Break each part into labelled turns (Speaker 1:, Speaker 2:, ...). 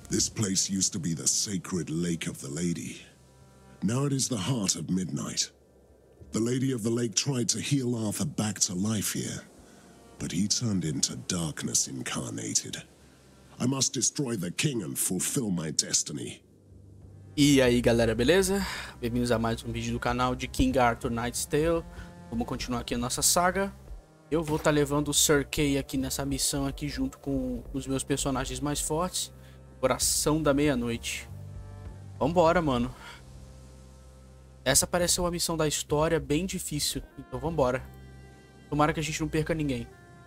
Speaker 1: This place used to be the sacred lake of the lady. Now it is the heart of midnight. The Lady of the Lake tried to heal Arthur back to life here, but he turned into darkness incarnated. I must destroy the king and fulfill my destiny.
Speaker 2: E aí galera, beleza? Bem-vindos a mais um vídeo do canal de King Arthur Knight's Tale. Vamos continuar aqui a nossa saga. Eu vou estar levando o Sir Kay aqui nessa missão aqui junto com os meus personagens mais fortes. Coração da Meia-Noite. Vambora, mano. Essa parece ser uma missão da história bem difícil, então vambora. Tomara que a gente não perca ninguém.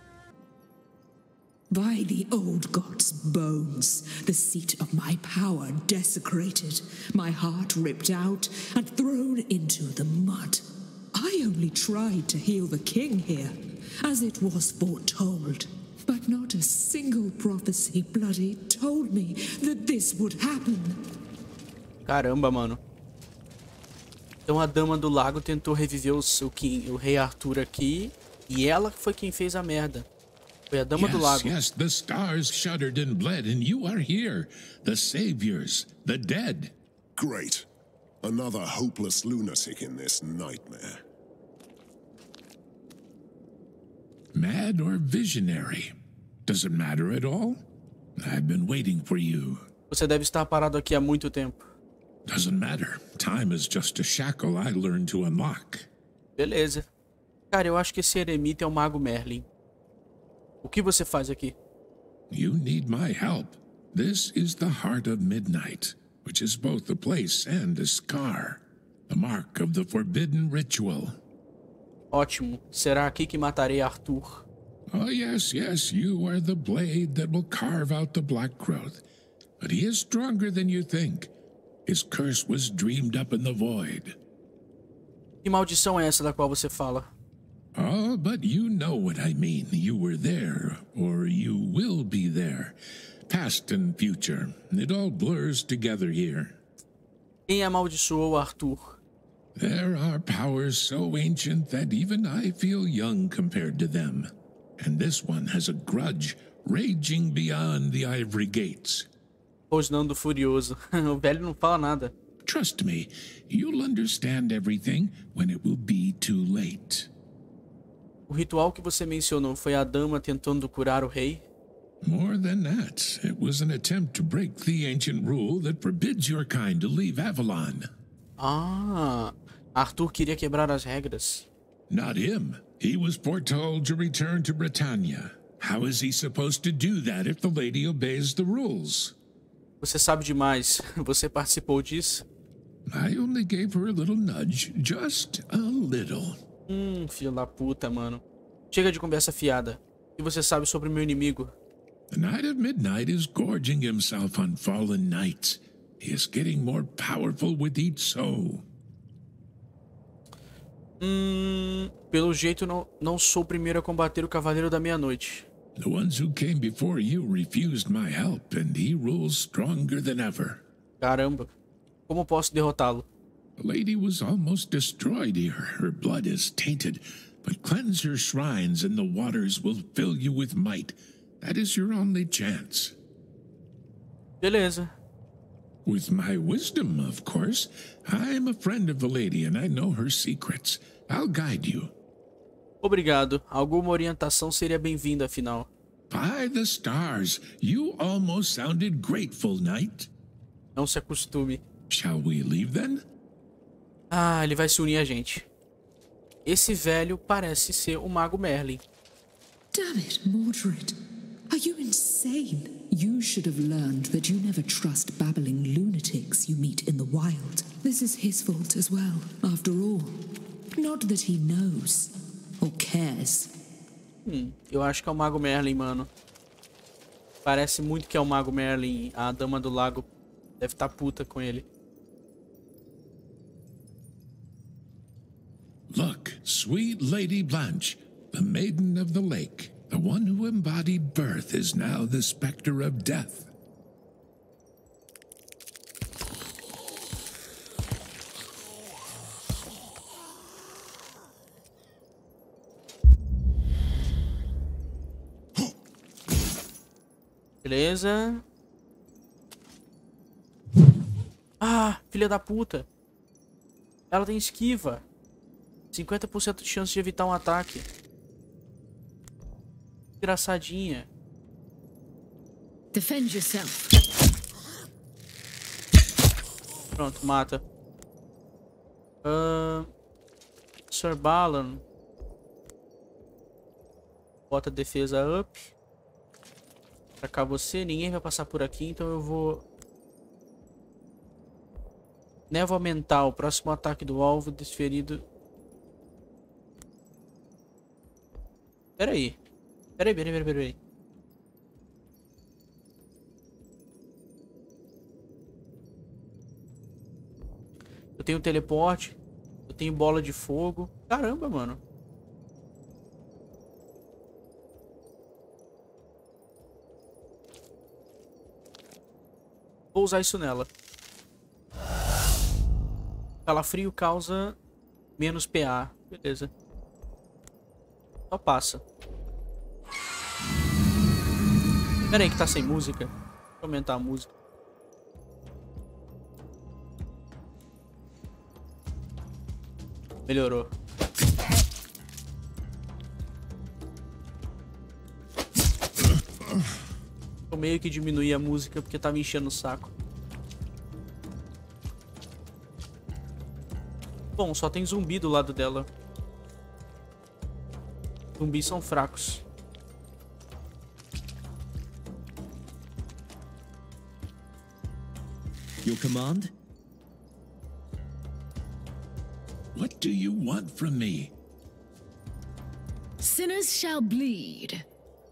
Speaker 3: By the old god's bones, the seat of my power desecrated, my heart ripped out and thrown into the mud. I only tried to heal the king here, as it was foretold. But not a single prophecy bloody told me that this would happen.
Speaker 2: Caramba, mano. Então a Dama do Lago tentou reviver o Rei Arthur aqui, e ela foi quem fez a merda. Foi a Dama do Lago.
Speaker 4: Yes, the stars shuddered and bled, and you are here, the saviors, the dead.
Speaker 1: Great. Another hopeless lunatic in this nightmare.
Speaker 4: Mad or visionary? Does it matter at all? I've been waiting for you.
Speaker 2: Você deve estar parado aqui há muito tempo.
Speaker 4: Doesn't matter. Time is just a shackle I learned to unlock.
Speaker 2: Beleza. Cara, eu acho que esse eremita é o Mago Merlin. O que você faz aqui?
Speaker 4: You need my help. This is the heart of midnight, which is both a place and a scar. The mark of the forbidden ritual.
Speaker 2: Ótimo. Será aqui que matarei Arthur.
Speaker 4: Oh, yes, you are the blade that will carve out the black growth. But he is stronger than you think. His curse was dreamed up in the void.
Speaker 2: Que maldição é essa da qual você fala?
Speaker 4: Oh, but you know what I mean. You were there, or you will be there. Past and future. It all blurs together here.
Speaker 2: Quem amaldiçoou Arthur?
Speaker 4: There are powers so ancient that even I feel young compared to them. And this one has a grudge raging beyond the ivory gates.
Speaker 2: Rosnando furioso. O velho não fala nada.
Speaker 4: Trust me, you'll understand everything when it will be too late.
Speaker 2: O ritual que você mencionou foi a dama tentando curar o rei?
Speaker 4: More than that, it was an attempt to break the ancient rule that forbids your kind to leave Avalon.
Speaker 2: Ah, Arthur queria quebrar as regras.
Speaker 4: Not him. He was foretold to return to Britannia. How is he supposed to do that if the lady obeys the rules?
Speaker 2: Você sabe demais. Você participou disso?
Speaker 4: I only gave her a little nudge, just a little.
Speaker 2: Filho da puta, mano. Chega de conversa fiada. O que você sabe sobre o meu inimigo?
Speaker 4: The Knight of Midnight is gorging himself on fallen knights. He is getting more powerful with each soul.
Speaker 2: Pelo jeito não sou o primeiro a combater o Cavaleiro da Meia-Noite.
Speaker 4: The ones who came before you refused my help, and he rules stronger than ever.
Speaker 2: Caramba. Como posso derrotá-lo?
Speaker 4: The lady was almost destroyed here. Her blood is tainted. But cleanse her shrines and the waters will fill you with might. That is your only chance.
Speaker 2: Beleza.
Speaker 4: With my wisdom, of course. I'm a friend of the lady and I know her secrets. I'll guide you.
Speaker 2: Obrigado. Alguma orientação seria bem-vinda, afinal.
Speaker 4: By the stars, you almost sounded grateful, knight.
Speaker 2: Não se acostume.
Speaker 4: Shall we leave then?
Speaker 2: Ah, ele vai se unir a gente. Esse velho parece ser o Mago Merlin.
Speaker 3: Damn it, Mordred. Are you insane? You should have learned that you never trust babbling lunatics you meet in the wild. This is his fault as well, after all. Not that he knows or cares.
Speaker 2: Eu acho que é o Mago Merlin, mano. Parece muito que é o Mago Merlin. A Dama do Lago deve estar puta com ele.
Speaker 4: Look, sweet Lady Blanche, the maiden of the lake, the one who embodied birth is now the specter of death.
Speaker 2: Beleza. Ah, filha da puta. Ela tem esquiva. 50% de chance de evitar um ataque. Engraçadinha.
Speaker 3: Defend yourself.
Speaker 2: Pronto, mata. Sir Balan. Bota a defesa up. Atacar você. Ninguém vai passar por aqui, então eu vou... Névoa mental. Próximo ataque do alvo desferido. Peraí. Peraí. Eu tenho teleporte. Eu tenho bola de fogo. Caramba, mano. Vou usar isso nela. Calafrio causa menos PA. Beleza. Só passa. Pera aí que tá sem música. Deixa eu aumentar a música. Melhorou. Eu meio que diminuí a música porque tá me enchendo o saco. Bom, só tem zumbi do lado dela. Zumbis são fracos.
Speaker 5: Your command?
Speaker 4: What do you want from me?
Speaker 3: Sinners shall bleed.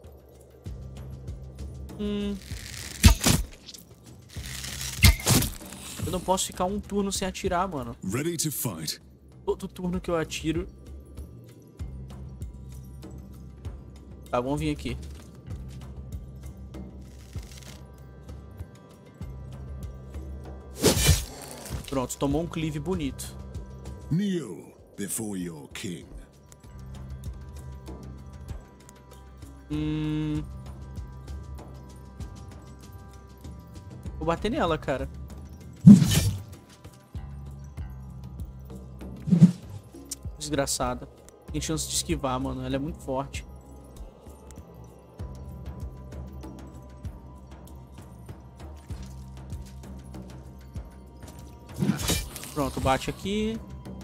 Speaker 2: Eu não posso ficar um turno sem atirar, mano.
Speaker 1: Ready to fight.
Speaker 2: Todo turno que eu atiro... Tá, vamos vir aqui. Pronto, tomou um cleave bonito.
Speaker 1: Kneel before your king.
Speaker 2: Vou bater nela, cara. Desgraçada. Tem chance de esquivar, mano. Ela é muito forte. Pronto, bate aqui.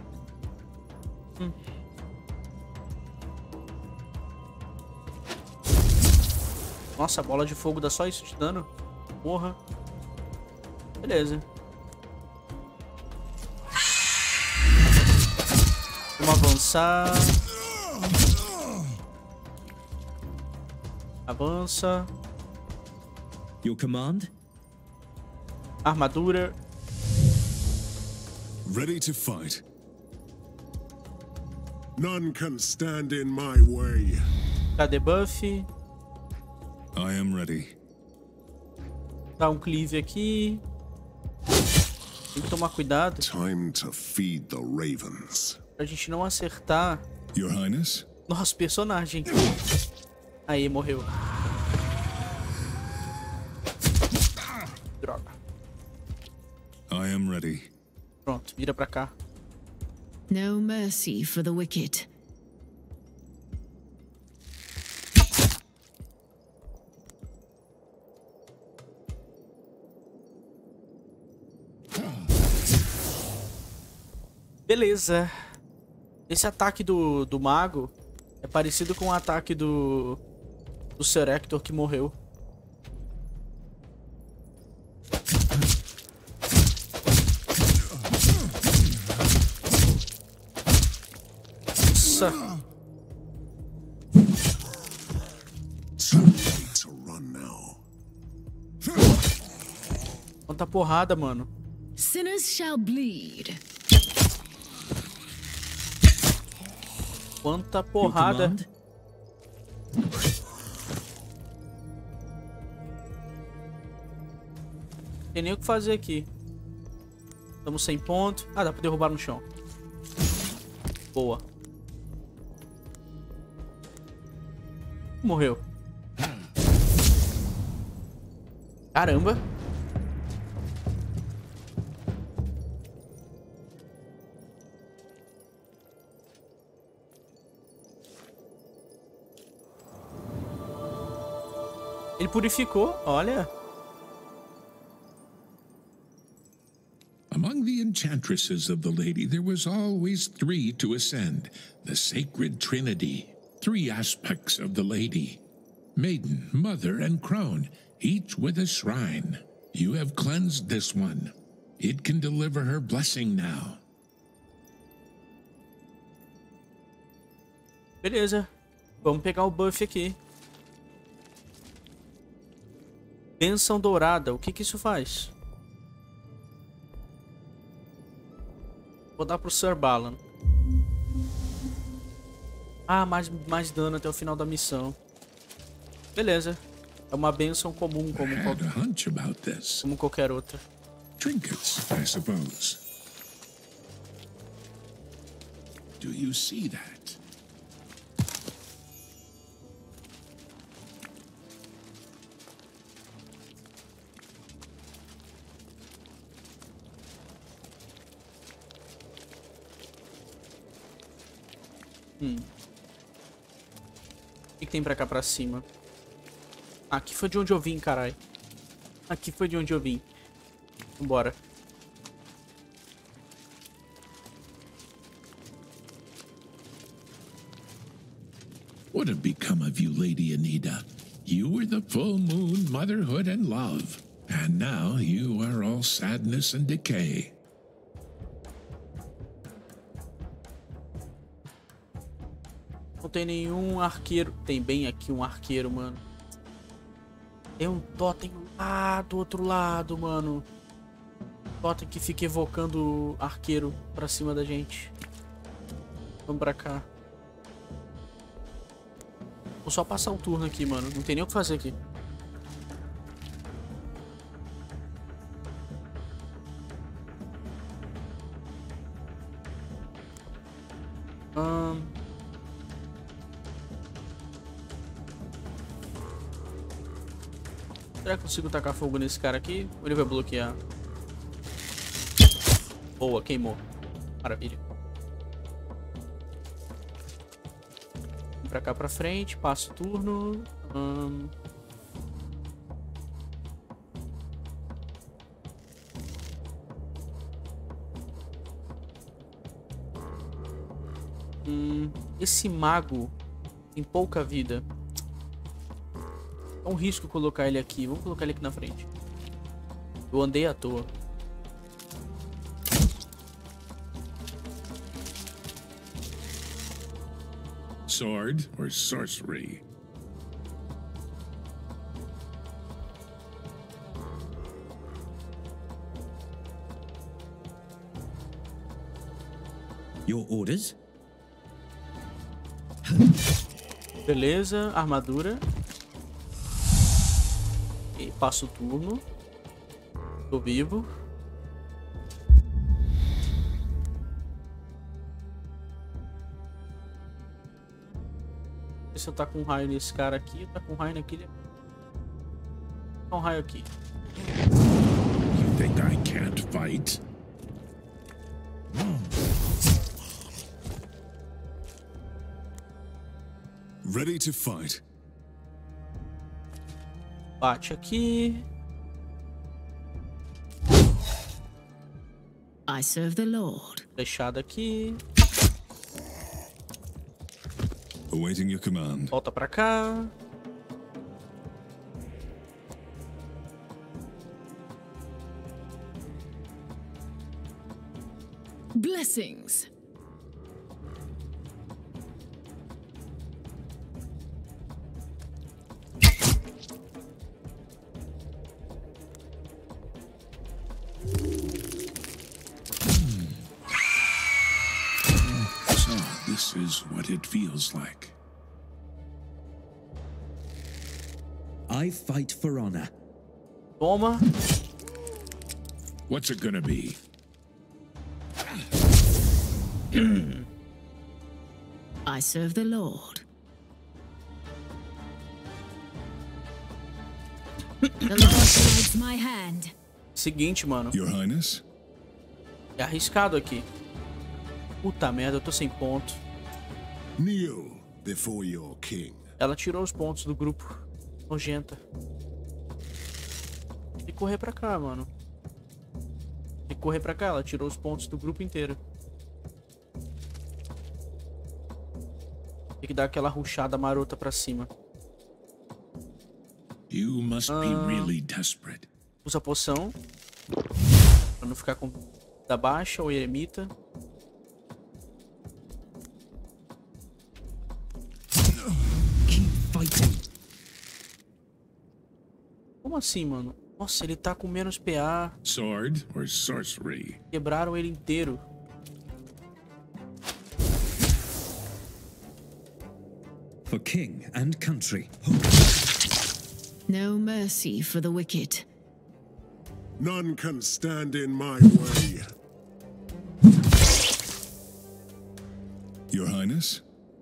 Speaker 2: Nossa, a bola de fogo dá só isso de dano? Porra. Beleza. Vamos avançar. Avança.
Speaker 5: Your command?
Speaker 2: Armadura.
Speaker 1: Ready to fight. None can stand in my way.
Speaker 2: Cadê buff?
Speaker 1: I am ready.
Speaker 2: Dá um cleave aqui. Tem que tomar cuidado
Speaker 1: Time to feed the ravens.
Speaker 2: pra gente não acertar
Speaker 1: Your Highness?
Speaker 2: nosso personagem. Aí, morreu. Droga.
Speaker 1: I am ready.
Speaker 2: Pronto, vira pra cá.
Speaker 3: No mercy for the wicked.
Speaker 2: Beleza. Esse ataque do mago é parecido com o ataque do Sir Hector que morreu. Nossa.
Speaker 1: Too late to run now.
Speaker 2: Quanta porrada, mano.
Speaker 3: Sinners shall bleed.
Speaker 2: Quanta
Speaker 5: Your
Speaker 2: porrada.
Speaker 5: command?
Speaker 2: Tem nem o que fazer aqui. Estamos sem ponto. Ah, dá pra derrubar no chão. Boa. Morreu. Ele purificou, olha.
Speaker 4: Among the enchantresses of the lady, there was always 3 to ascend. The sacred trinity. 3 aspects of the lady. Maiden, mother, and crone, each with a shrine. You have cleansed this one. It can deliver her blessing now.
Speaker 2: Beleza. Vamos pegar o buff aqui. Bênção dourada. O que que isso faz? Vou dar pro Sir Balan. Ah, mais dano até o final da missão. Beleza. É uma bênção comum, como qualquer outra.
Speaker 4: Trinkets, I suppose. Do you see that?
Speaker 2: O que tem pra cá pra cima? Aqui foi de onde eu vim, carai. Aqui foi de onde eu vim. Vambora.
Speaker 4: What have become of you, Lady Anita? You were the full moon, motherhood, and love. And now you are all sadness and decay.
Speaker 2: Não tem nenhum arqueiro. Tem bem aqui um arqueiro, mano. Tem um totem lá do outro lado, mano. Totem que fica evocando arqueiro pra cima da gente. Vamos pra cá. Vou só passar um turno aqui, mano. Não tem nem o que fazer aqui. Será que eu consigo tacar fogo nesse cara aqui? Ou ele vai bloquear? Boa, queimou. Maravilha. Vem pra cá pra frente, passo o turno. Esse mago tem pouca vida. É um risco colocar ele aqui. Vamos colocar ele aqui na frente. Eu andei à toa.
Speaker 4: Sword or sorcery?
Speaker 5: Your orders?
Speaker 2: Beleza, armadura. E passo o turno. Tô vivo. Se eu tá com um raio nesse cara aqui, tá com um raio naquele. Tá um raio aqui.
Speaker 4: You think I can't fight?
Speaker 1: Ready to fight.
Speaker 2: Bate aqui.
Speaker 3: I serve the Lord.
Speaker 2: Flechada aqui.
Speaker 1: Awaiting your command.
Speaker 2: Volta pra cá.
Speaker 3: Blessings.
Speaker 4: This is what it feels like.
Speaker 5: I fight for honor.
Speaker 2: Toma.
Speaker 4: What's it gonna be?
Speaker 3: I serve the Lord. The Lord guides my hand.
Speaker 2: Seguinte, mano.
Speaker 1: Your Highness?
Speaker 2: É arriscado aqui. Puta merda, eu tô sem ponto.
Speaker 1: Kneel before your king.
Speaker 2: Ela tirou os pontos do grupo. Nojenta. Tem que correr pra cá, mano. Tem que correr pra cá. Ela tirou os pontos do grupo inteiro. Tem que dar aquela rushada marota pra cima.
Speaker 4: You must be really desperate.
Speaker 2: Usa a poção. Pra não ficar com da baixa ou eremita.
Speaker 5: Keep fighting.
Speaker 2: Como assim, mano? Nossa, ele tá com menos PA.
Speaker 4: Sword or sorcery?
Speaker 2: Quebraram ele inteiro.
Speaker 5: For king and country.
Speaker 6: No mercy for the wicked.
Speaker 1: None can stand in my way. Your Highness?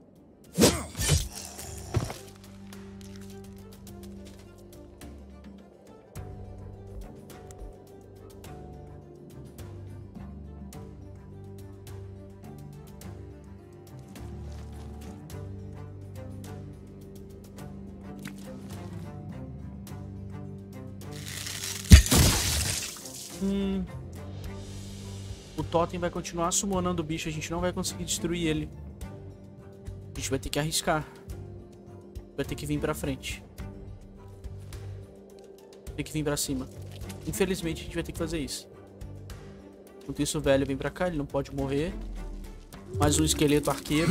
Speaker 2: O totem vai continuar summonando o bicho. A gente não vai conseguir destruir ele. A gente vai ter que arriscar. Vai ter que vir pra frente. Tem que vir pra cima. Infelizmente a gente vai ter que fazer isso. Enquanto isso o velho vem pra cá. Ele não pode morrer. Mais um esqueleto arqueiro.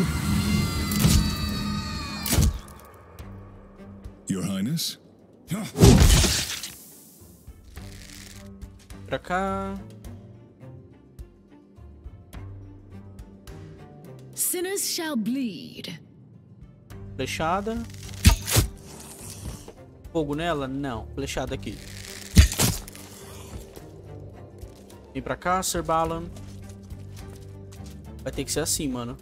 Speaker 1: Your Highness?
Speaker 2: Pra cá.
Speaker 6: Sinners shall bleed.
Speaker 2: Flechada. Fogo nela? Não. Flechada aqui. Vem pra cá, Sir Balan. Vai ter que ser assim, mano.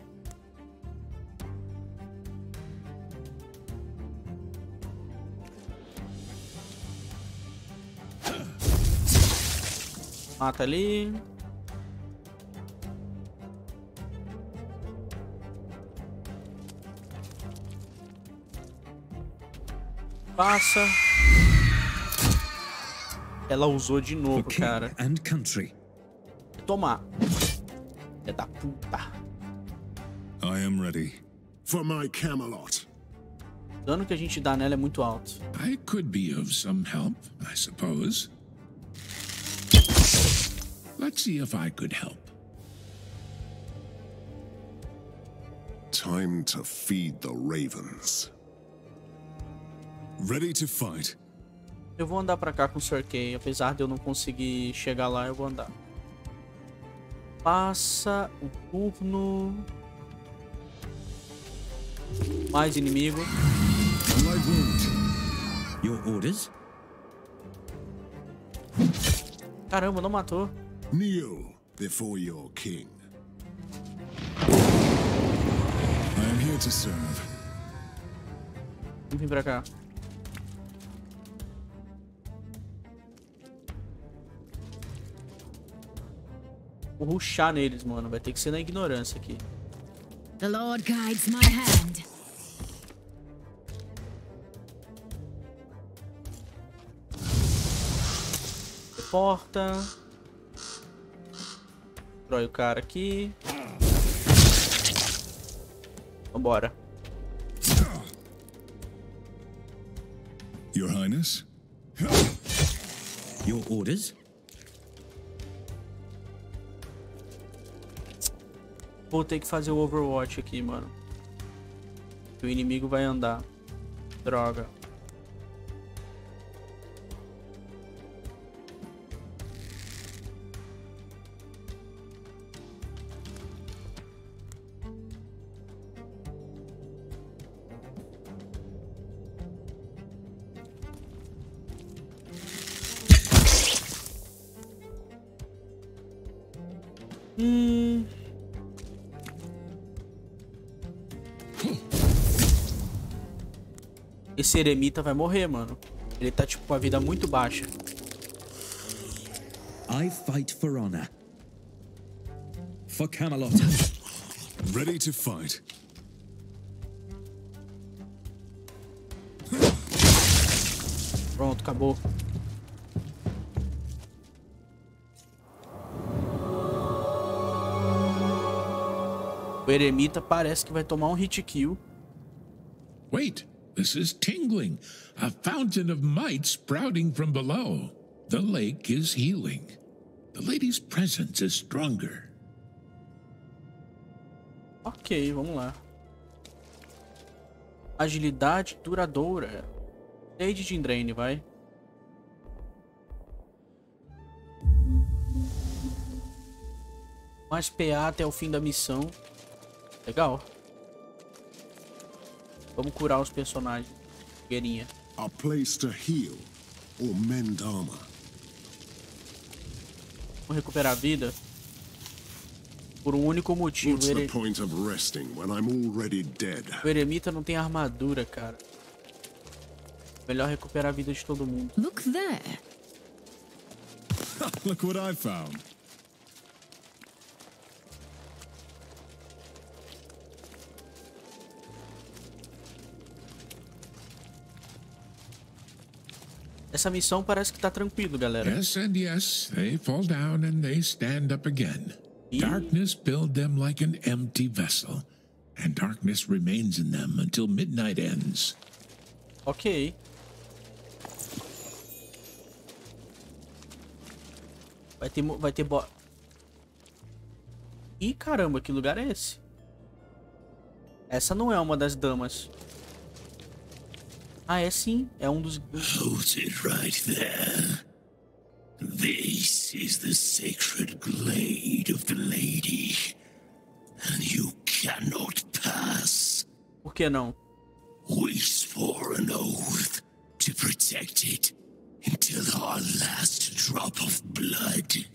Speaker 2: Mata ali. Passa. Ela usou de
Speaker 5: For
Speaker 2: novo,
Speaker 5: king
Speaker 2: cara.
Speaker 5: and country.
Speaker 2: Tomar. É da puta.
Speaker 1: I am ready. For my Camelot.
Speaker 2: O dano que a gente dá nela é muito alto.
Speaker 4: I could be of some help, I suppose. Let's see if I could help.
Speaker 1: Time to feed the ravens. Ready to fight.
Speaker 2: Eu vou andar pra cá com o Sir Kay. Apesar de eu não conseguir chegar lá, eu vou andar. Passa o turno. Mais inimigo.
Speaker 5: Your orders?
Speaker 2: Caramba, não matou.
Speaker 1: Kneel before your king. I am here to serve.
Speaker 2: Vamos vir pra cá. Vou rushar neles, mano. Vai ter que ser na ignorância aqui.
Speaker 6: The Lord guides my hand.
Speaker 2: Porta. Destrói o cara aqui. Vambora.
Speaker 1: Your Highness?
Speaker 5: Your orders?
Speaker 2: Vou ter que fazer o Overwatch aqui, mano. O inimigo vai andar. Droga. Esse eremita vai morrer, mano. Ele tá, tipo, com a vida muito baixa.
Speaker 5: I fight for honor. For Camelot.
Speaker 1: Ready to fight.
Speaker 2: Pronto, acabou. O eremita parece que vai tomar um hit kill.
Speaker 4: Wait, this is tingling. A fountain of might sprouting from below. The lake is healing. The lady's presence is stronger.
Speaker 2: Ok, vamos lá. Agilidade duradoura. Sage de Indraine, vai. Mais PA até o fim da missão. Legal. Vamos curar os personagens. Guerrinha.
Speaker 1: A place to heal or mend armor.
Speaker 2: Vamos recuperar a vida. Por um único motivo.
Speaker 1: What's the point of resting when I'm already dead?
Speaker 2: O eremita não tem armadura, cara. Melhor recuperar a vida de todo mundo.
Speaker 6: Look there.
Speaker 7: Look what I found.
Speaker 2: Essa missão parece que tá tranquilo, galera.
Speaker 4: Yes and yes, they fall down and they stand up again. Darkness filled them like an empty vessel, and darkness remains in them until midnight ends.
Speaker 2: Ok. Vai ter Ih, caramba, que lugar é esse? Essa não é uma das damas. Ah, é sim. É um dos...
Speaker 8: Hold it right there. This is the sacred glade of the lady, and you cannot pass.
Speaker 2: Por que não?
Speaker 8: We swore an oath to protect it until our last drop of blood.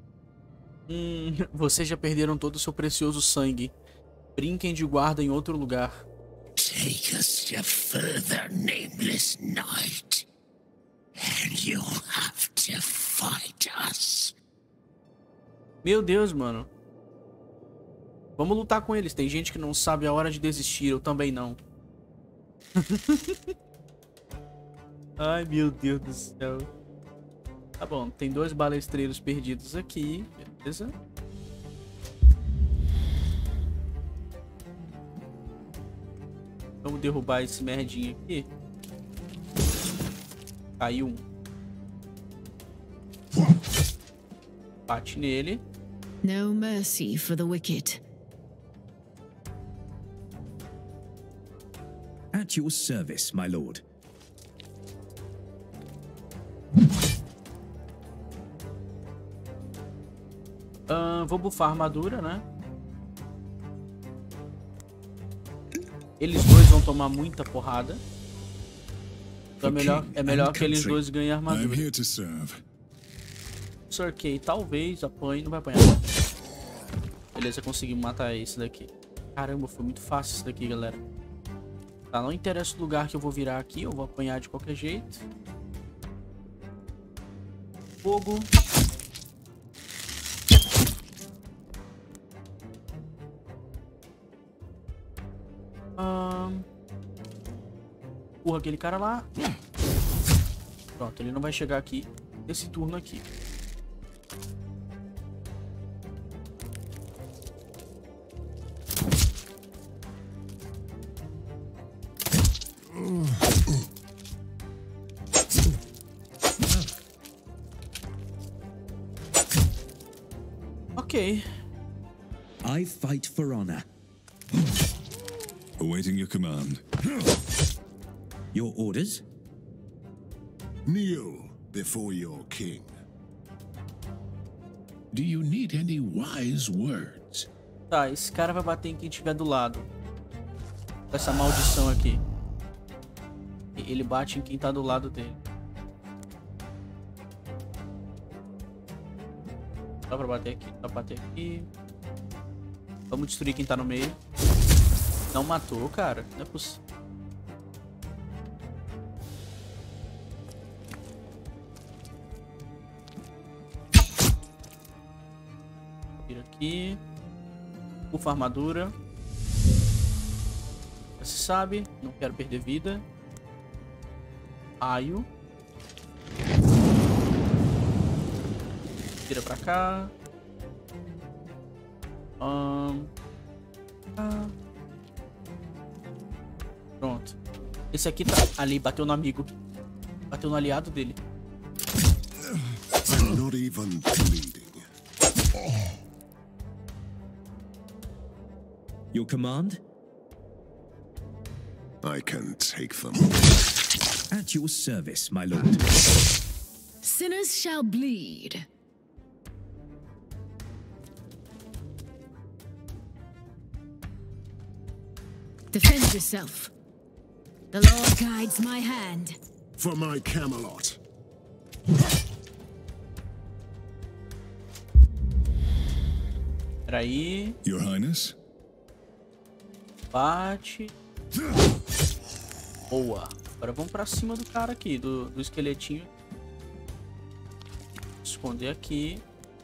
Speaker 2: Vocês já perderam todo o seu precioso sangue. Brinquem de guarda em outro lugar.
Speaker 8: Take a step further, nameless knight, and you'll have to fight us.
Speaker 2: Meu Deus, mano. Vamos lutar com eles. Tem gente que não sabe a hora de desistir. Eu também não. Ai, meu Deus do céu. Tá bom, tem 2 balestreiros perdidos aqui. Beleza. Vamos derrubar esse merdinho aqui. Caiu um. Bate nele.
Speaker 6: No mercy for the wicked.
Speaker 5: At your service, my lord.
Speaker 2: Vou bufar a armadura, né? Eles dois vão tomar muita porrada. Então é melhor que eles dois ganhem armadura.
Speaker 7: I'm here to serve.
Speaker 2: Cerquei, talvez apanhe, não vai apanhar. Beleza, conseguimos matar esse daqui. Caramba, foi muito fácil isso daqui, galera. Tá, não interessa o lugar que eu vou virar aqui, eu vou apanhar de qualquer jeito. Fogo. Empurra aquele cara lá. Pronto, ele não vai chegar aqui nesse turno aqui. Ok.
Speaker 5: I fight for honor.
Speaker 7: Awaiting your command.
Speaker 5: Your orders?
Speaker 1: Kneel before your king.
Speaker 4: Do you need any wise words?
Speaker 2: Tá, esse cara vai bater em quem estiver do lado. Com essa maldição aqui. Ele bate em quem tá do lado dele. Dá pra bater aqui, dá pra bater aqui. Vamos destruir quem tá no meio. Não matou, cara. Não é possível. Tira aqui. Ufa armadura. Já se sabe. Não quero perder vida. Aio. Vira pra cá. Pronto. Esse aqui tá ali, bateu no amigo. Bateu no aliado dele.
Speaker 1: I'm not even bleeding.
Speaker 5: Your command?
Speaker 1: I can take them.
Speaker 5: At your service, my lord.
Speaker 6: Sinners shall bleed. Defend yourself. The Lord guides my hand.
Speaker 1: For my Camelot.
Speaker 2: Peraí.
Speaker 7: Your Highness?
Speaker 2: Bate. Boa. Agora vamos pra cima do cara aqui, do esqueletinho. Esconder aqui.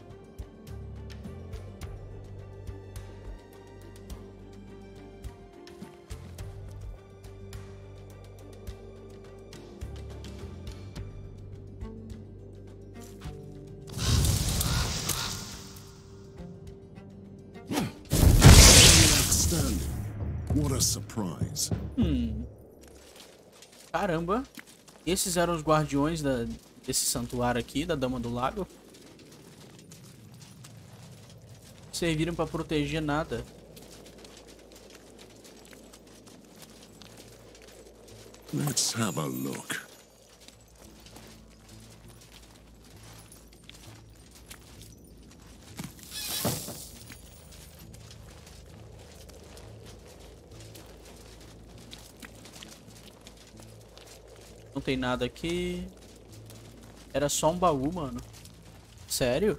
Speaker 1: What a surprise.
Speaker 2: Caramba. Esses eram os guardiões desse santuário aqui, da Dama do Lago. Serviram pra proteger nada.
Speaker 1: Let's have a look.
Speaker 2: Não tem nada aqui. Era só um baú, mano. Sério?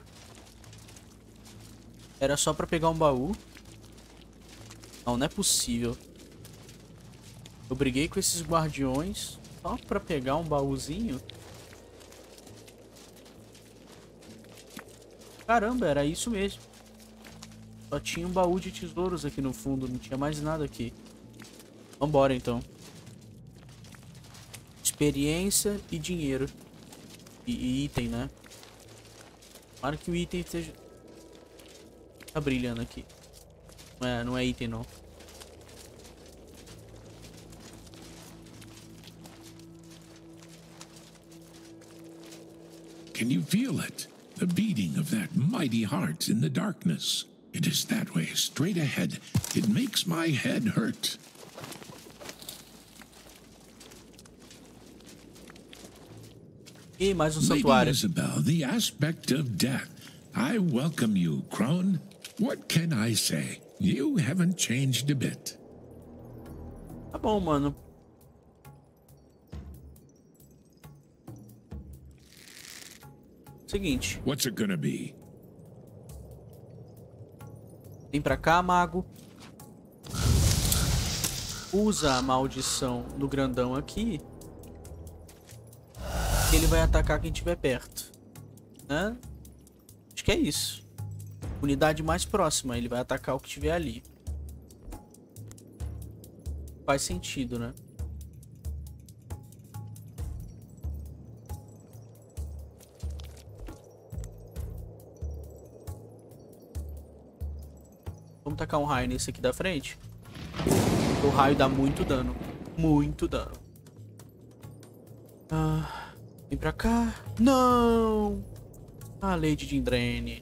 Speaker 2: Era só pra pegar um baú? Não, não é possível. Eu briguei com esses guardiões só pra pegar um baúzinho? Caramba, era isso mesmo. Só tinha um baú de tesouros aqui no fundo, não tinha mais nada aqui. Vambora então. Experiência e dinheiro. E item, né? Claro que o item esteja... Tá brilhando aqui. Não é item, não.
Speaker 4: Can you feel it? The beating of that mighty heart in the darkness. It is that way, straight ahead. It makes my head hurt.
Speaker 2: E mais um
Speaker 4: Lady
Speaker 2: santuário.
Speaker 4: Isabel, the aspect of death. I welcome you, Crone. What can I say? You haven't changed a bit.
Speaker 2: Tá bom, mano. Seguinte.
Speaker 4: What's it gonna be?
Speaker 2: Vem pra cá, mago. Usa a maldição do grandão aqui. Ele vai atacar quem estiver perto, né? Acho que é isso. Unidade mais próxima, ele vai atacar o que estiver ali. Faz sentido, né? Vamos tacar um raio nesse aqui da frente. O raio dá muito dano. Muito dano. Vem pra cá. Não! Ah, Lady Dindrane.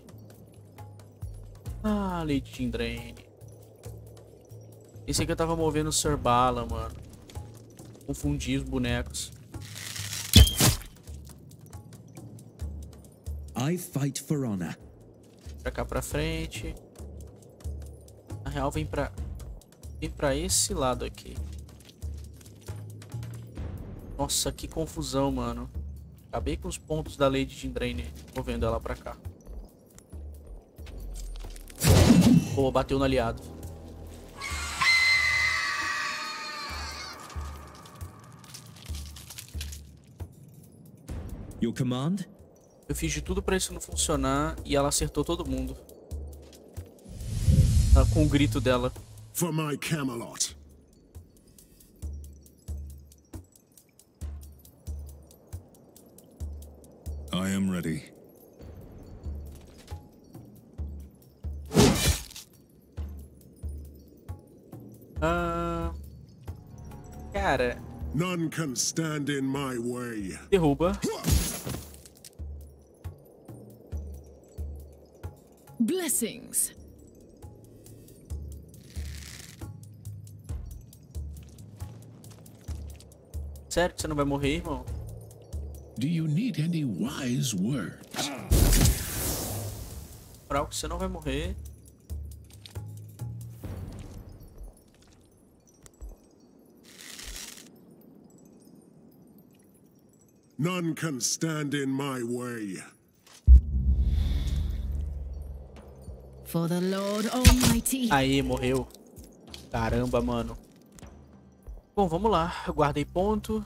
Speaker 2: Ah, Lady Dindrane. Esse aqui eu tava movendo o Sir Bala, mano. Confundi os bonecos.
Speaker 5: I fight for honor.
Speaker 2: Pra cá pra frente. Na real, vem pra esse lado aqui. Nossa, que confusão, mano. Acabei com os pontos da Lady Dindrane, movendo ela pra cá. Pô, bateu no aliado.
Speaker 5: Your command?
Speaker 2: Eu fiz de tudo pra isso não funcionar e ela acertou todo mundo. Com o grito dela.
Speaker 1: For my Camelot.
Speaker 7: I am ready.
Speaker 2: Cara,
Speaker 1: None can stand in my way.
Speaker 2: derruba.
Speaker 6: Blessings.
Speaker 2: Sério que você não vai morrer, irmão?
Speaker 4: Do you need any wise words?
Speaker 2: Moral que você não vai morrer.
Speaker 1: None can stand in my way.
Speaker 6: For the Lord Almighty.
Speaker 2: Aí, morreu. Caramba, mano. Bom, vamos lá. Eu guardei ponto.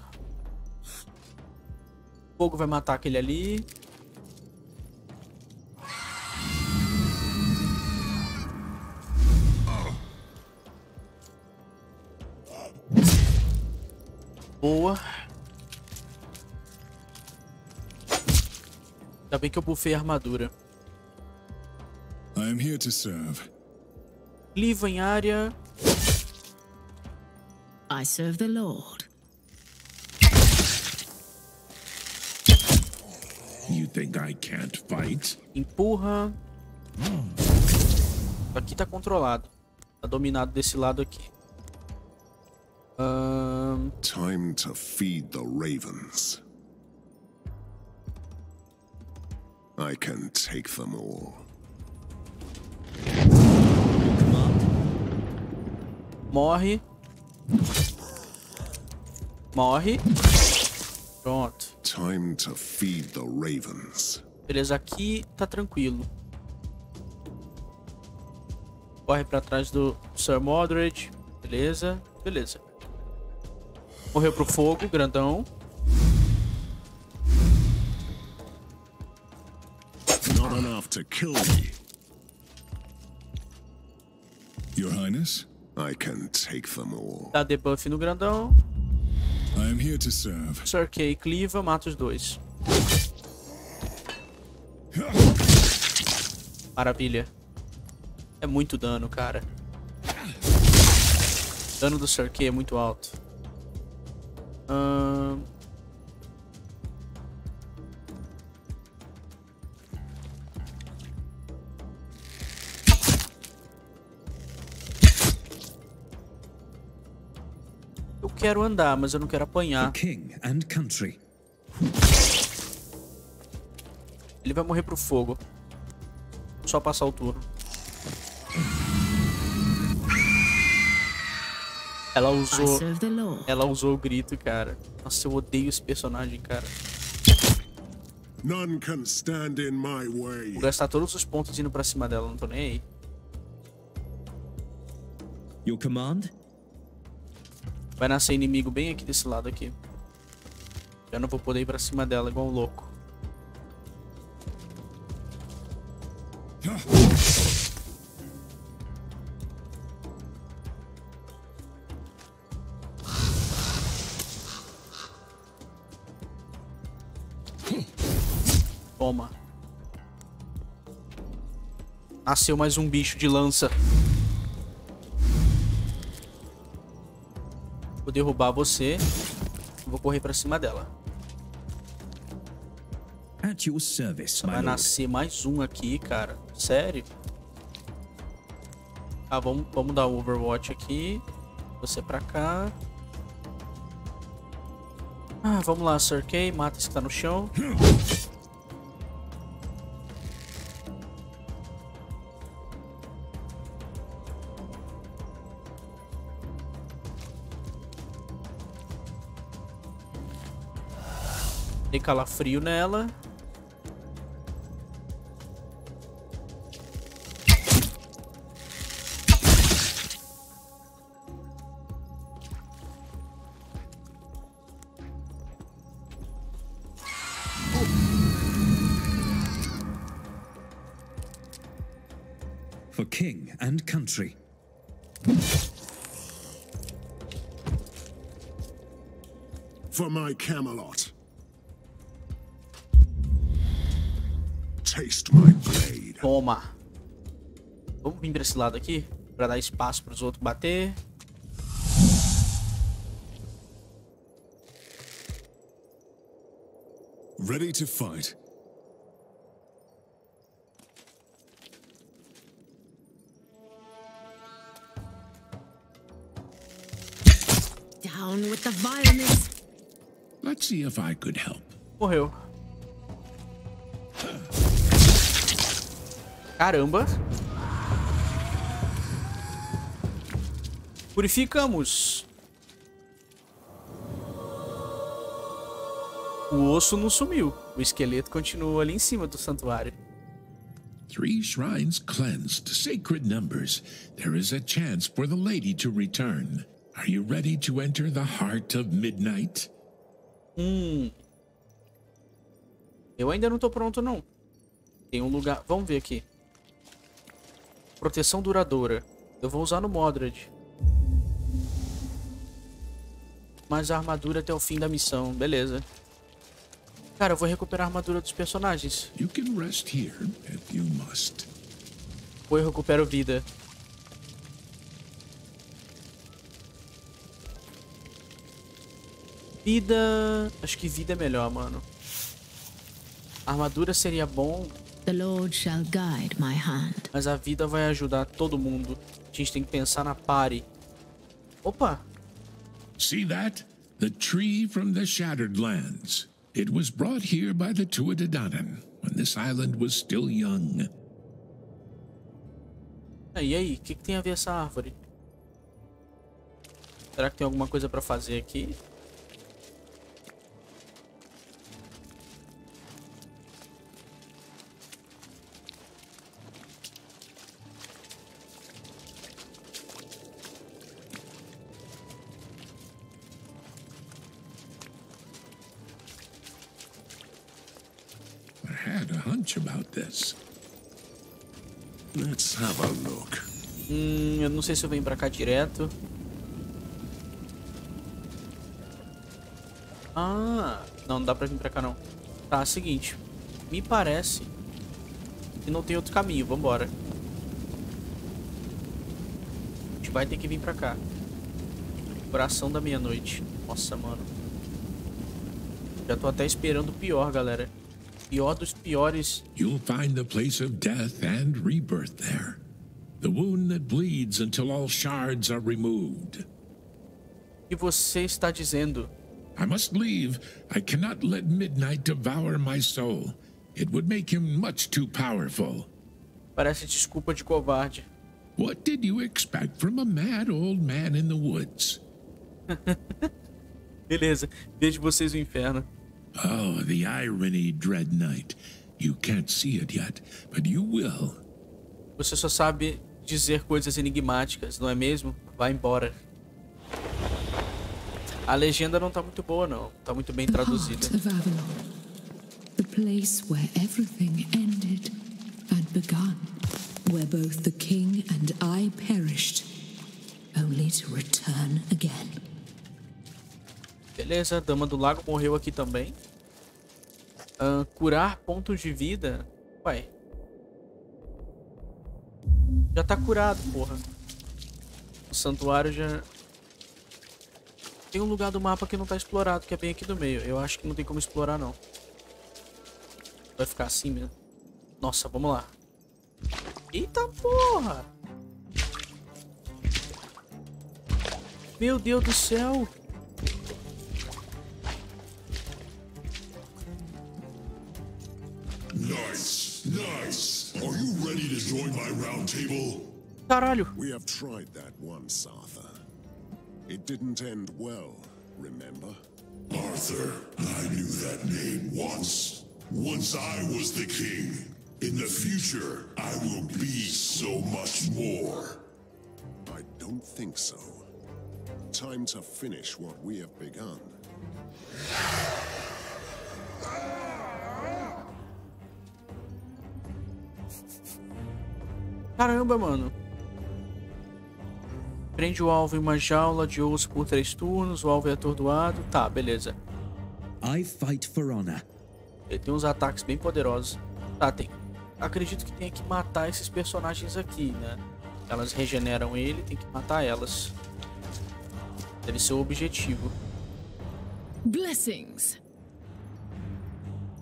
Speaker 2: Fogo vai matar aquele ali. Boa. Ainda bem que eu buffei a armadura.
Speaker 7: I am here to serve.
Speaker 2: Cliva em área.
Speaker 6: I serve the Lord.
Speaker 4: You think I can't fight?
Speaker 2: Empurra. Aqui tá controlado. Tá dominado desse lado aqui.
Speaker 1: Time to feed the ravens. I can take them all.
Speaker 2: Morre. Morre. Pronto.
Speaker 1: Time to feed the ravens.
Speaker 2: Beleza, aqui tá tranquilo. Corre pra trás do Sir Mordred. Beleza, beleza. Morreu pro fogo, grandão.
Speaker 1: Not enough to kill me.
Speaker 7: Your Highness,
Speaker 1: I can take them all.
Speaker 2: Dá debuff no grandão.
Speaker 7: I am here to serve.
Speaker 2: Sir Kay cliva, mata os dois. Maravilha. É muito dano, cara. O dano do Sir Kay é muito alto. Eu quero andar, mas eu não quero apanhar.
Speaker 5: King and country.
Speaker 2: Ele vai morrer pro fogo. Só passar o turno. Ela
Speaker 6: I
Speaker 2: usou.
Speaker 6: serve the Lord.
Speaker 2: Ela usou o grito, cara. Nossa, eu odeio esse personagem, cara.
Speaker 1: None can stand in my way.
Speaker 2: Vou gastar todos os pontos indo pra cima dela, não tô nem aí.
Speaker 5: Your command?
Speaker 2: Vai nascer inimigo bem aqui desse lado aqui. Já não vou poder ir pra cima dela igual um louco. Toma. Nasceu mais um bicho de lança. Vou derrubar você. Vou correr pra cima dela.
Speaker 5: At your service, my
Speaker 2: Vai
Speaker 5: lord.
Speaker 2: nascer mais um aqui, cara. Sério? Ah, vamos dar o Overwatch aqui. Você pra cá. Ah, vamos lá, Sir Kay. Mata esse que tá no chão. Dei calafrio nela.
Speaker 5: For king and country.
Speaker 1: For my Camelot. Taste my blade.
Speaker 2: Toma. Vamos vir pra esse lado aqui. Pra dar espaço pros outros bater.
Speaker 7: Ready to fight.
Speaker 6: Down with the vileness.
Speaker 4: Let's see if I could help.
Speaker 2: Morreu. Caramba. Purificamos. O osso não sumiu. O esqueleto continua ali em cima do santuário.
Speaker 4: 3 shrines cleansed, sacred numbers. There is a chance for the lady to return. Are you ready to enter the heart of midnight?
Speaker 2: Eu ainda não tô pronto, não. Tem um lugar... Vamos ver aqui. Proteção duradoura. Eu vou usar no Mordred. Mais a armadura até o fim da missão. Beleza. Cara, eu vou recuperar a armadura dos personagens.
Speaker 4: You can rest here if you must.
Speaker 2: Ou eu recupero vida. Vida... Acho que vida é melhor, mano. Armadura seria bom,
Speaker 6: The Lord shall guide my hand.
Speaker 2: mas a vida vai ajudar todo mundo. A gente tem que pensar na party. Opa!
Speaker 4: See that? The tree from the Shattered Lands. It was brought here by the Tuatha when this island was still young.
Speaker 2: E aí, o que tem a ver essa árvore? Será que tem alguma coisa pra fazer aqui?
Speaker 4: I had a hunch about this.
Speaker 1: Let's have a look.
Speaker 2: Eu não sei se eu venho pra cá direto. Ah, não dá pra vir pra cá não. Tá, seguinte. Me parece que não tem outro caminho, vambora. A gente vai ter que vir pra cá. Coração da meia-noite. Nossa, mano. Já tô até esperando o pior, galera. Pior dos piores.
Speaker 4: You'll find the place of death and rebirth there. The wound that bleeds until all shards are removed.
Speaker 2: O que você está dizendo?
Speaker 4: I must leave. I cannot let Midnight devour my soul. It would make him much too powerful.
Speaker 2: Parece desculpa de covarde.
Speaker 4: What did you expect from a mad old man in the woods?
Speaker 2: Beleza, vejo vocês no inferno.
Speaker 4: Oh, the irony, Dread Knight. You can't see it yet, but you will.
Speaker 2: Você só sabe dizer coisas enigmáticas, não é mesmo? Vai embora. A legenda não tá muito boa, não. Tá muito bem
Speaker 3: The
Speaker 2: traduzida.
Speaker 3: heart of Avalon, the place where everything ended and begun, where both the king and I perished, only to return again.
Speaker 2: Beleza, Dama do Lago morreu aqui também. Curar pontos de vida. Ué. Já tá curado, porra. O santuário já... Tem um lugar do mapa que não tá explorado, que é bem aqui do meio. Eu acho que não tem como explorar, não. Vai ficar assim mesmo. Nossa, vamos lá. Eita porra! Meu Deus do céu!
Speaker 8: Nice, nice. Are you ready to join my round table?
Speaker 2: Caralho!
Speaker 1: We have tried that once, Arthur. It didn't end well, remember?
Speaker 8: Arthur, I knew that name once. Once I was the king. In the future, I will be so much more.
Speaker 1: I don't think so. Time to finish what we have begun.
Speaker 2: Caramba, mano. Prende o alvo em uma jaula de osso por 3 turnos. O alvo é atordoado. Tá, beleza.
Speaker 5: I fight for honor.
Speaker 2: Ele tem uns ataques bem poderosos. Tá, tem. Acredito que tenha que matar esses personagens aqui, né? Elas regeneram ele, tem que matar elas. Deve ser o objetivo.
Speaker 6: Blessings.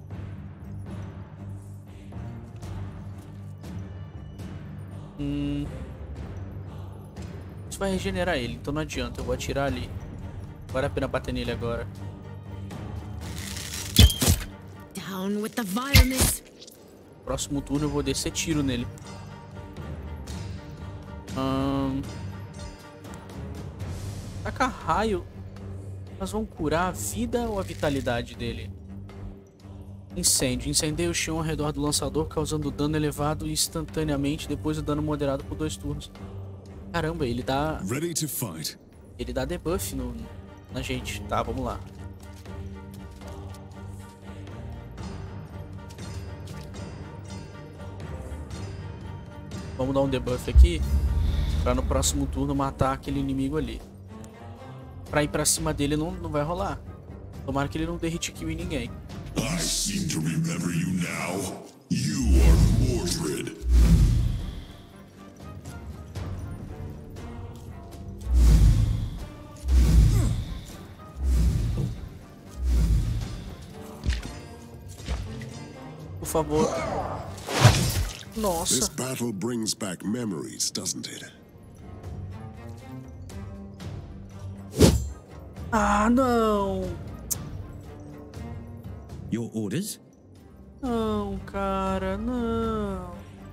Speaker 2: Isso vai regenerar ele, então não adianta. Eu vou atirar ali. Vale a pena bater nele agora.
Speaker 6: Down with the vileness.
Speaker 2: Próximo turno eu vou descer tiro nele. Tacar raio. Nós vamos curar a vida ou a vitalidade dele? Incêndio. Incendeia o chão ao redor do lançador, causando dano elevado instantaneamente, depois o dano moderado por 2 turnos. Caramba, ele dá...
Speaker 7: Ready to fight.
Speaker 2: Ele dá debuff na gente. Tá, vamos lá. Vamos dar um debuff aqui, pra no próximo turno matar aquele inimigo ali. Pra ir pra cima dele não vai rolar. Tomara que ele não dê hit kill em ninguém.
Speaker 8: I seem to remember you now. You are Mordred.
Speaker 2: Por favor. Nossa.
Speaker 1: This battle brings back memories, doesn't it?
Speaker 2: Ah, não.
Speaker 5: Your orders?
Speaker 2: Não, cara, não.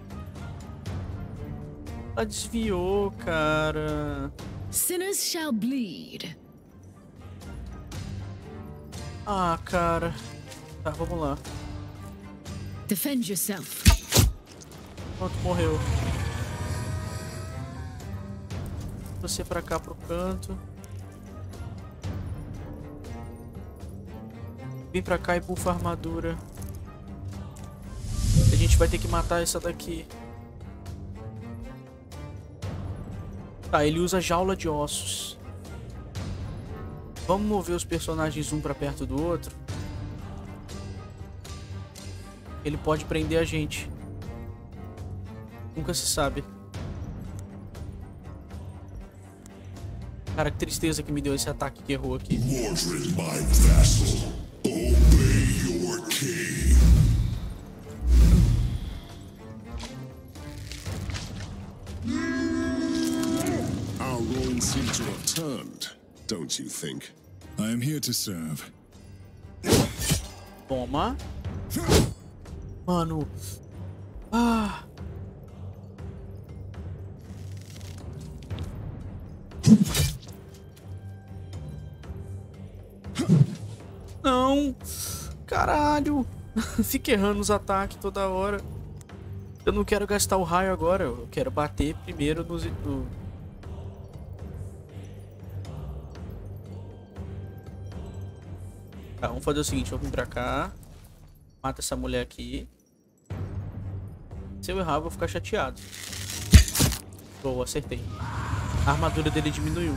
Speaker 2: Ela desviou, cara.
Speaker 6: Sinners shall bleed.
Speaker 2: Ah, cara. Tá, vamos lá.
Speaker 6: Defend yourself.
Speaker 2: Pronto, morreu. Você pra cá pro canto. Vem pra cá e bufa a armadura. A gente vai ter que matar essa daqui. Tá, ele usa jaula de ossos. Vamos mover os personagens um pra perto do outro. Ele pode prender a gente. Nunca se sabe. Cara, que tristeza que me deu esse ataque que errou aqui.
Speaker 8: Mordred, my vassal. Obey your king.
Speaker 1: Our roles seem to have turned, don't you think?
Speaker 7: I am here to serve.
Speaker 2: Toma. Mano. Ah. Não. Caralho. Fica errando os ataques toda hora. Eu não quero gastar o raio agora. Eu quero bater primeiro no... Tá, vamos fazer o seguinte. Eu vou vir pra cá. Mata essa mulher aqui. Se eu errar, eu vou ficar chateado. Boa, acertei. A armadura dele diminuiu.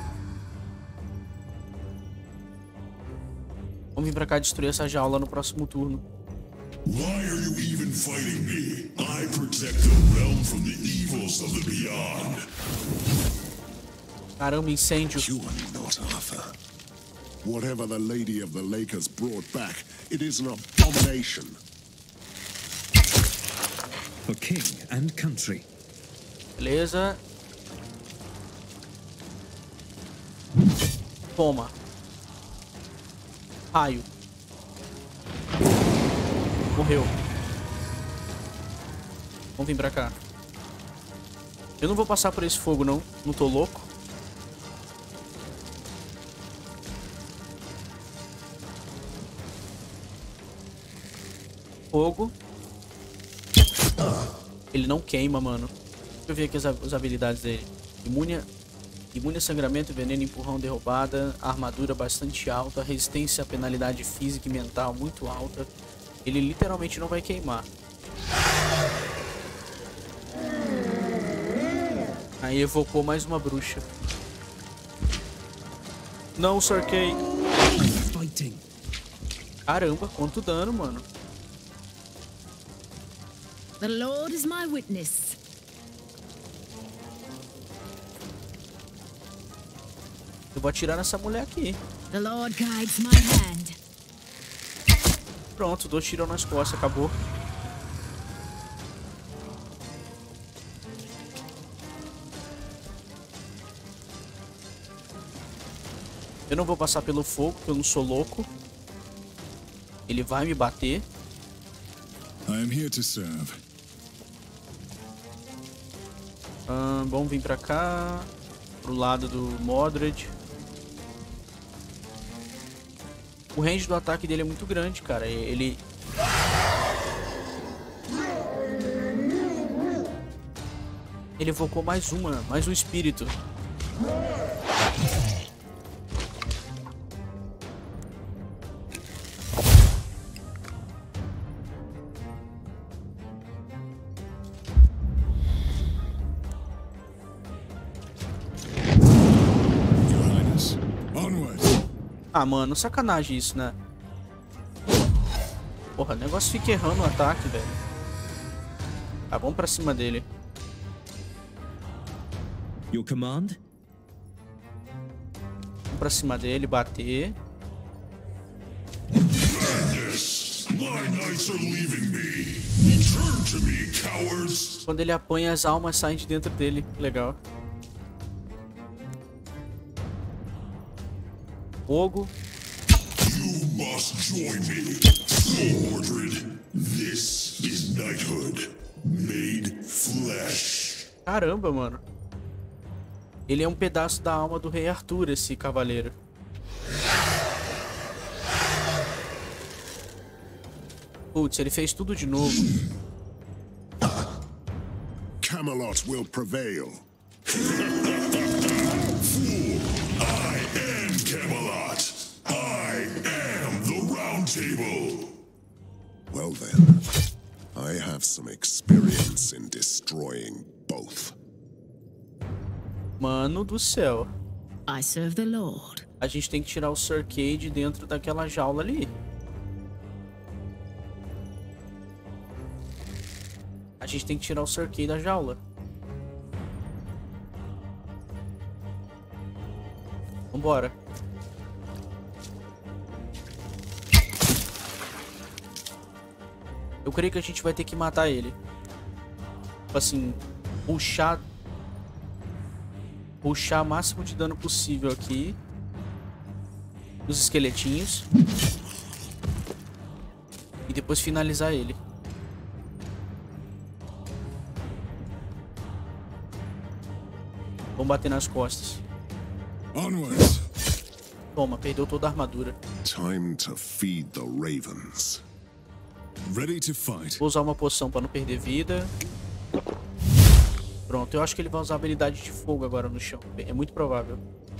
Speaker 2: Vamos vir pra cá destruir essa jaula no próximo turno.
Speaker 8: Why are you even fighting me? I protect the realm from the evils of the beyond.
Speaker 2: Caramba, incêndio.
Speaker 1: You are not Arthur. Whatever the Lady of the Lake has brought back, it is an abomination.
Speaker 5: For king and country.
Speaker 2: Beleza. Toma. Raio. Morreu. Vamos vir pra cá. Eu não vou passar por esse fogo, não. Não tô louco. Fogo. Ele não queima, mano. Deixa eu ver aqui as habilidades dele. Imune a sangramento, veneno, empurrão, derrubada. Armadura bastante alta. Resistência à penalidade física e mental muito alta. Ele literalmente não vai queimar. Aí evocou mais uma bruxa. Não, Sarkei.
Speaker 5: Fighting.
Speaker 2: Caramba, quanto dano, mano.
Speaker 6: The Lord is my witness.
Speaker 2: Eu vou atirar nessa mulher aqui.
Speaker 6: The Lord guides my hand.
Speaker 2: Pronto, 2 tiros nas costas, acabou. Eu não vou passar pelo fogo, porque eu não sou louco. Ele vai me bater.
Speaker 7: I am here to serve.
Speaker 2: Vamos vir pra cá. Pro lado do Mordred. O range do ataque dele é muito grande, cara. Ele... Ele evocou mais um espírito. Ah, mano, sacanagem isso, né? Porra, o negócio fica errando o ataque, velho. Tá, vamos pra cima dele.
Speaker 5: Your command?
Speaker 2: Vamos pra cima dele, bater.
Speaker 8: My knights are leaving me. Return to me, cowards.
Speaker 2: Quando ele apanha, as almas saem de dentro dele. Legal. Fogo.
Speaker 8: You must join me, Mordred. This is knighthood made flesh.
Speaker 2: Caramba, mano. Ele é um pedaço da alma do rei Arthur, esse cavaleiro. Putz, ele fez tudo de novo.
Speaker 1: Camelot will prevail.
Speaker 8: Camelot, I am the Round Table.
Speaker 1: Well then, I have some experience in destroying both.
Speaker 2: Mano do céu.
Speaker 6: I serve the Lord.
Speaker 2: A gente tem que tirar o Sir Kay de dentro daquela jaula ali. A gente tem que tirar o Sir Kay da jaula. Vambora. Eu creio que a gente vai ter que matar ele. Tipo assim, puxar o máximo de dano possível aqui nos esqueletinhos. E depois finalizar ele. Vamos bater nas costas.
Speaker 7: Onwards.
Speaker 2: Toma, perdeu toda a armadura.
Speaker 1: Time to feed the ravens.
Speaker 7: Ready to fight.
Speaker 2: Vou usar uma poção para não perder vida. Pronto, eu acho que ele vai usar a habilidade de fogo agora no chão. É muito provável.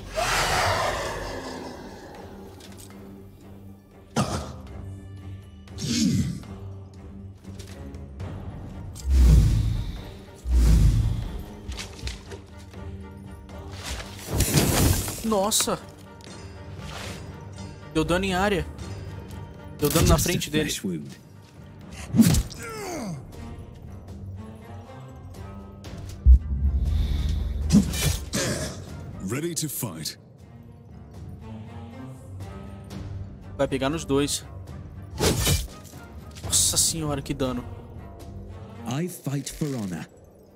Speaker 2: Nossa! Deu dano em área. Deu dano na frente dele.
Speaker 7: Ready to fight.
Speaker 2: Vai pegar nos dois. Nossa senhora, que dano.
Speaker 5: I fight for honor.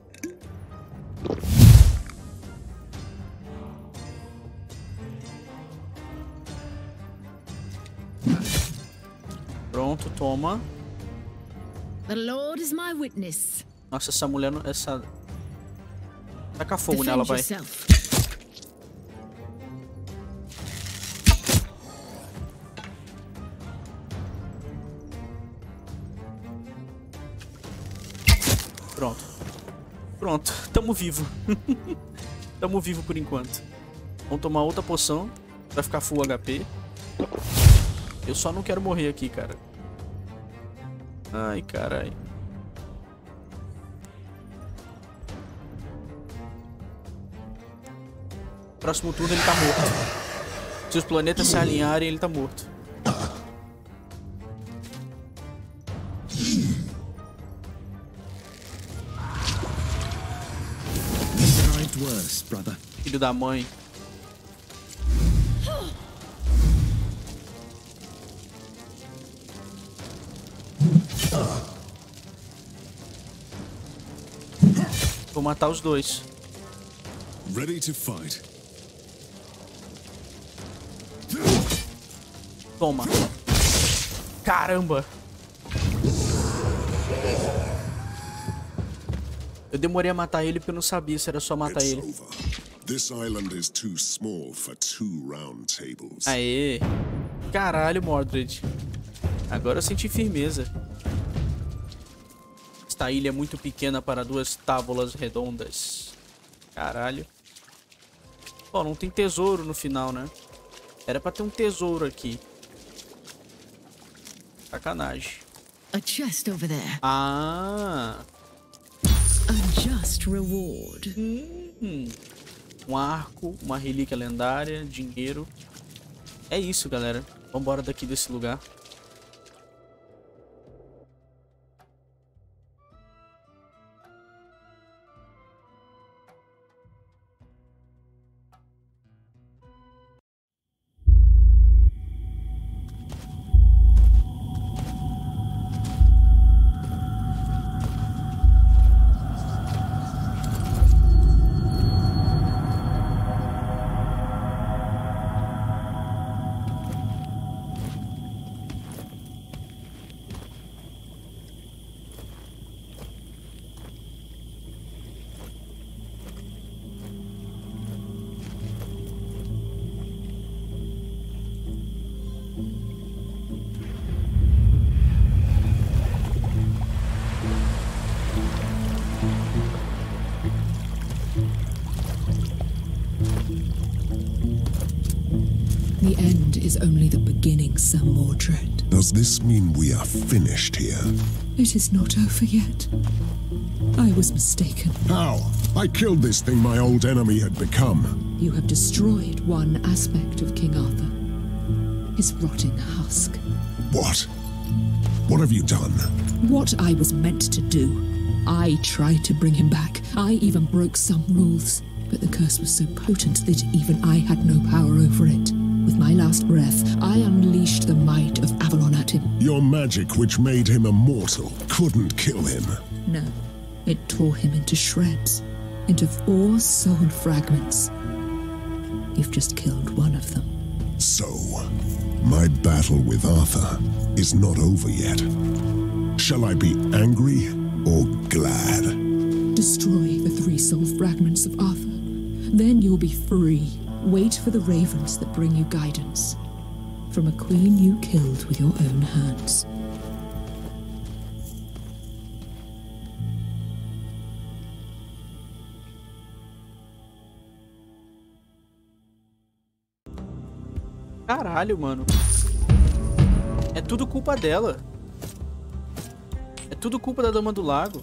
Speaker 2: Pronto, toma.
Speaker 6: The Lord is my witness.
Speaker 2: Nossa, essa mulher... Essa... Taca fogo nela, vai. Pronto. Pronto, tamo vivo. Tamo vivo por enquanto. Vamos tomar outra poção pra ficar full HP. Eu só não quero morrer aqui, cara. Ai, carai. Próximo turno ele tá morto. Se os planetas se alinharem, ele tá morto.
Speaker 5: Worse, brother.
Speaker 2: Filho da mãe. Vou matar os dois.
Speaker 7: Ready to fight.
Speaker 2: Toma. Caramba. Eu demorei a matar ele porque eu não sabia se era só matar ele.
Speaker 1: This island is too small for 2 round tables.
Speaker 2: Aê. Caralho, Mordred. Agora eu senti firmeza. Esta ilha é muito pequena para 2 tábuas redondas. Caralho. Ó, não tem tesouro no final, né? Era pra ter um tesouro aqui. Sacanagem.
Speaker 6: A chest over there.
Speaker 2: Ah.
Speaker 6: A just reward.
Speaker 2: Um arco, uma relíquia lendária, dinheiro. É isso, galera. Vambora daqui desse lugar.
Speaker 3: The end is only the beginning, Sir Mordred.
Speaker 1: Does this mean we are finished here?
Speaker 3: It is not over yet. I was mistaken.
Speaker 1: How? I killed this thing my old enemy had become.
Speaker 3: You have destroyed one aspect of King Arthur. His rotting husk.
Speaker 1: What? What have you done?
Speaker 3: What I was meant to do. I tried to bring him back. I even broke some rules. But the curse was so potent that even I had no power over it. With my last breath, I unleashed the might of Avalon at him.
Speaker 1: Your magic, which made him immortal, couldn't kill him.
Speaker 3: No, it tore him into shreds, into 4 soul fragments. You've just killed one of them.
Speaker 1: So, my battle with Arthur is not over yet. Shall I be angry or glad?
Speaker 3: Destroy the 3 soul fragments of Arthur. Then you'll be free. Wait for the ravens that bring you guidance. From a queen you killed with your own hands.
Speaker 2: Caralho, mano. É tudo culpa dela. É tudo culpa da Dama do Lago.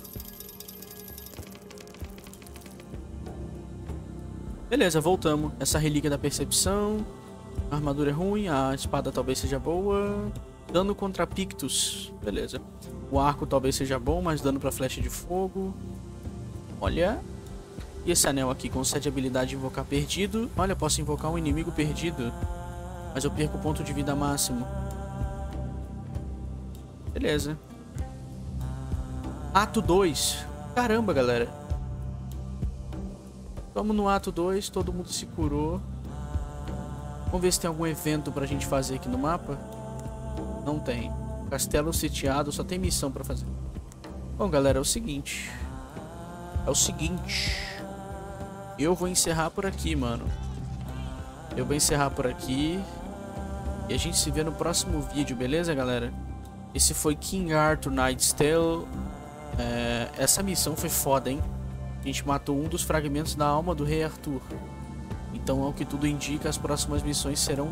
Speaker 2: Beleza, voltamos. Essa relíquia da percepção. A armadura é ruim, a espada talvez seja boa. Dano contra Pictus. Beleza. O arco talvez seja bom, mas dano pra flecha de fogo. Olha. E esse anel aqui concede a habilidade de invocar perdido. Olha, posso invocar um inimigo perdido. Mas eu perco o ponto de vida máximo. Beleza. Ato 2. Caramba, galera. Vamos no ato 2, todo mundo se curou. Vamos ver se tem algum evento pra gente fazer aqui no mapa. Não tem. Castelo sitiado, só tem missão pra fazer. Bom, galera, é o seguinte. Eu vou encerrar por aqui, mano. Eu vou encerrar por aqui. E a gente se vê no próximo vídeo, beleza, galera? Esse foi King Arthur Knight's Tale. Essa missão foi foda, hein? A gente matou um dos fragmentos da alma do rei Arthur. Então, ao que tudo indica, as próximas missões serão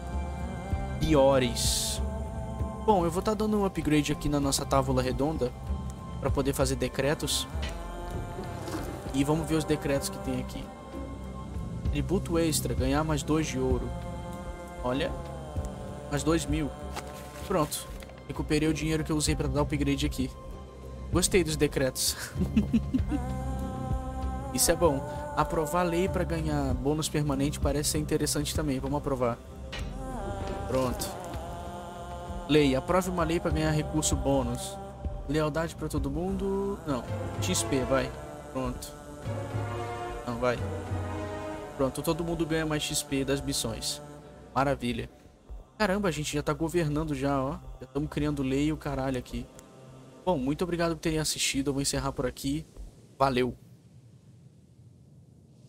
Speaker 2: piores. Bom, eu vou estar dando um upgrade aqui na nossa tábua redonda para poder fazer decretos. E vamos ver os decretos que tem aqui. Tributo extra, ganhar mais 2 de ouro. Olha, mais 2.000. Pronto, recuperei o dinheiro que eu usei para dar upgrade aqui. Gostei dos decretos. Isso é bom. Aprovar lei para ganhar bônus permanente parece ser interessante também. Vamos aprovar. Pronto. Lei. Aprove uma lei para ganhar recurso bônus. Lealdade para todo mundo. Não. XP, vai. Pronto. Não, vai. Pronto, todo mundo ganha mais XP das missões. Maravilha. Caramba, a gente já tá governando já, ó. Já estamos criando lei e o caralho aqui. Bom, muito obrigado por terem assistido. Eu vou encerrar por aqui. Valeu!